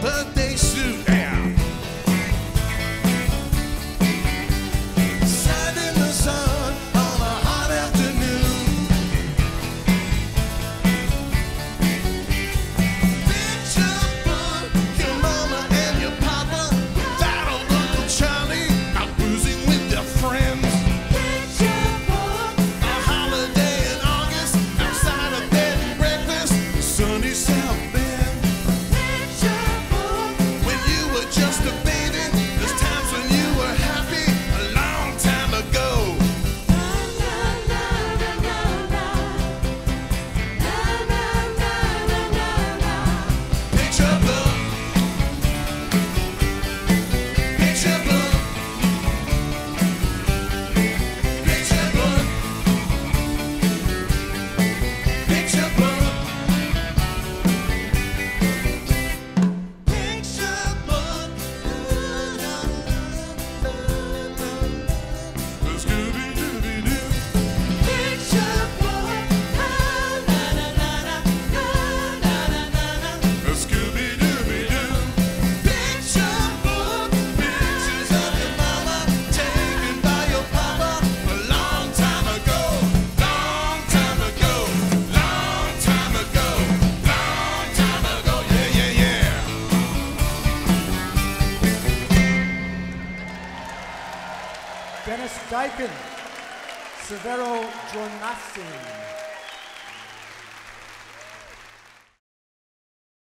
birthday suit. Yeah. Sat in the sun on a hot afternoon. Picture book, your mama and your papa, that old Uncle Charlie out cruising with their friends. Picture book, a holiday in August, outside of bed and breakfast, sunny South Bend. Picture book, when you were just a baby, there's times when you were happy, a long time ago. Picture book, picture book, picture book, picture book, picture book. Scooby-Dooby-Doo. Picture book. Scooby-Dooby-Doo. Picture book. Pictures of your mama taken by your papa a long time ago. Long time ago. Long time ago. Long time ago. Yeah, yeah, yeah. Dennis Diken, Severo Jonassi.